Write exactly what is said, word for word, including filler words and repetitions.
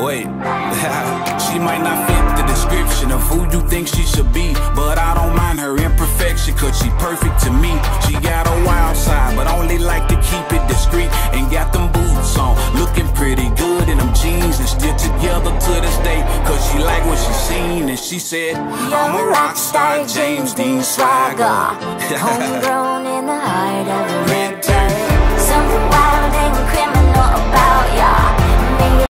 Wait, she might not fit the description of who you think she should be, but I don't mind her imperfection, cause she perfect to me. She got a wild side, but only like to keep it discreet. And got them boots on, looking pretty good in them jeans, and still together to this day, cause she like what she seen. And she said, I'm a rock star, James Dean swagger, homegrown in the height of a red